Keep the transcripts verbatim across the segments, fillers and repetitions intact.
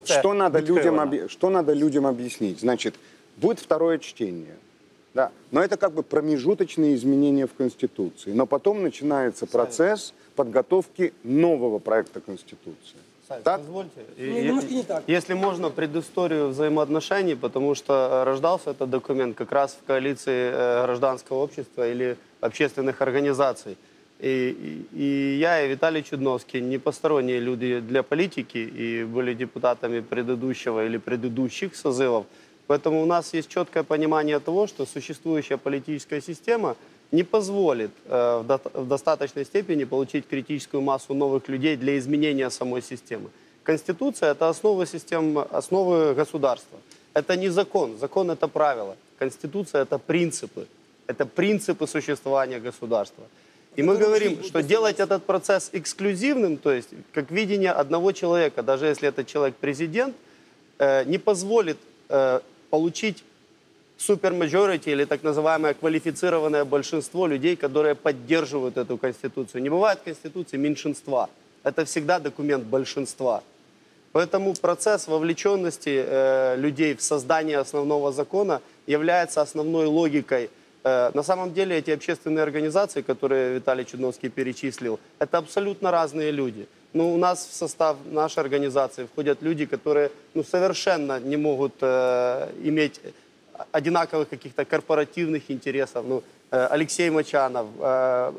что, надо людям объ... что надо людям объяснить? Значит, будет второе чтение. Да. Но это как бы промежуточные изменения в Конституции. Но потом начинается процесс подготовки нового проекта Конституции. Сань, так? Позвольте, Ну, и, не так. если можно, предысторию взаимоотношений, потому что рождался этот документ как раз в коалиции э, гражданского общества или общественных организаций. И, и, и я, и Виталий Чудновский, не посторонние люди для политики, и были депутатами предыдущего или предыдущих созывов. Поэтому у нас есть четкое понимание того, что существующая политическая система не позволит э, в, до, в достаточной степени получить критическую массу новых людей для изменения самой системы. Конституция – это основа системы, основы государства. Это не закон. Закон – это правило. Конституция – это принципы. Это принципы существования государства. И мы говорим, что делать этот процесс эксклюзивным, то есть как видение одного человека, даже если этот человек президент, э, не позволит э, получить супермажорити или так называемое квалифицированное большинство людей, которые поддерживают эту Конституцию. Не бывает Конституции меньшинства. Это всегда документ большинства. Поэтому процесс вовлеченности э, людей в создание основного закона является основной логикой. Э, на самом деле эти общественные организации, которые Виталий Чудновский перечислил, это абсолютно разные люди. Ну, у нас в состав нашей организации входят люди, которые ну, совершенно не могут э, иметь одинаковых каких-то корпоративных интересов. Ну, э, Алексей Мочанов, э,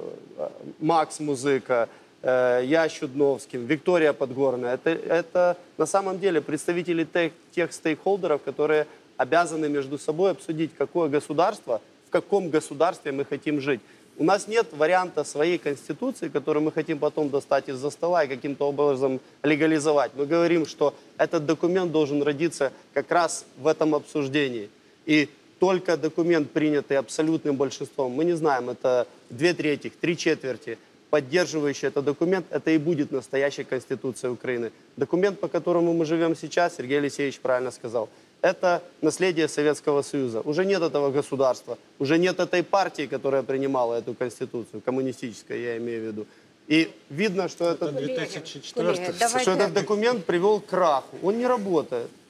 Макс Музыка, э, я Чудновский, Виктория Подгорная. Это, это на самом деле представители тех, тех стейкхолдеров, которые обязаны между собой обсудить, какое государство, в каком государстве мы хотим жить. У нас нет варианта своей конституции, которую мы хотим потом достать из-за стола и каким-то образом легализовать. Мы говорим, что этот документ должен родиться как раз в этом обсуждении. И только документ, принятый абсолютным большинством, мы не знаем, это две трети, три четверти, поддерживающий этот документ, это и будет настоящая Конституция Украины. Документ, по которому мы живем сейчас, Сергей Алексеевич правильно сказал, это наследие Советского Союза. Уже нет этого государства, уже нет этой партии, которая принимала эту Конституцию, коммунистическая, я имею в виду. И видно, что, этот, две тысячи четвёртый. что этот документ привел к краху. Он не работает.